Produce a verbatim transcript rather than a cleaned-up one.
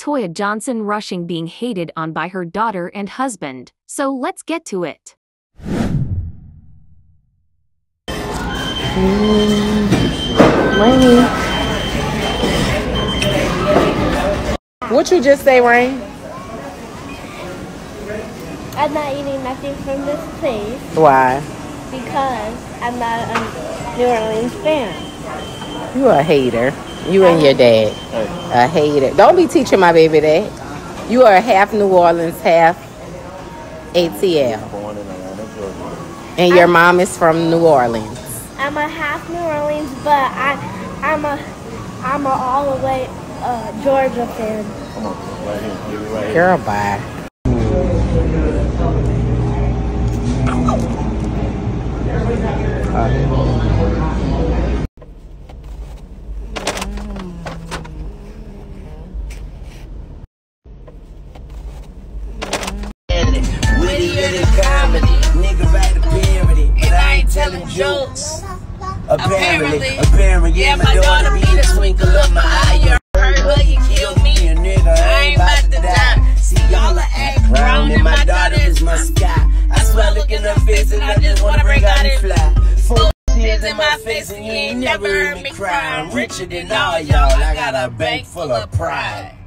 Toya Johnson rushing being hated on by her daughter and husband. So let's get to it. Mm, Rainy. What you just say, Rain? I'm not eating nothing from this place. Why? Because I'm not a New Orleans fan. You a hater. You and your dad. A hater. Don't be teaching my baby that. You are half New Orleans, half A T L. And your I'm, mom is from New Orleans. I'm a half New Orleans, but I, I'm a, I'm a all the way uh, Georgia fan. Come on, right here. Give it right here. Girl, bye. Uh, Witty, witty comedy, nigga write a parody, but I ain't telling jokes. Apparently, apparently, yeah, my daughter be the twinkle of my eye. You heard her, you killed me, a nigga, I ain't about to die. See, y'all are act ground, and my daughter is my sky. I swear, look in her face, and I just wanna break out and fly. Four tears in my face, and you ain't never heard me cry. I'm richer than all y'all, I got a bank full of pride.